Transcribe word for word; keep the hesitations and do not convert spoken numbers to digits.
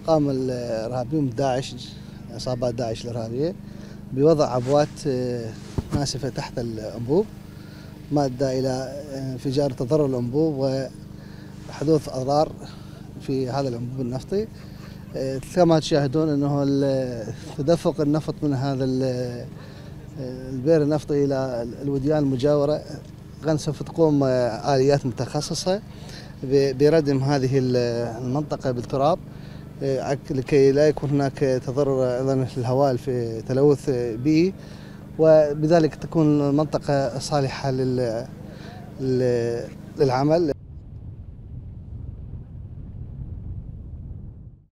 قام الإرهابيون داعش عصابات داعش الإرهابية بوضع عبوات ناسفة تحت الأنبوب، ما أدى إلى انفجار تضرر الأنبوب وحدوث أضرار في هذا الأنبوب النفطي. كما تشاهدون أنه تدفق النفط من هذا البئر النفطي إلى الوديان المجاورة. الآن سوف تقوم آليات متخصصة بردم هذه المنطقة بالتراب لكي لا يكون هناك تضرر أيضا للهواء في تلوث بيئي، وبذلك تكون المنطقة صالحة للعمل.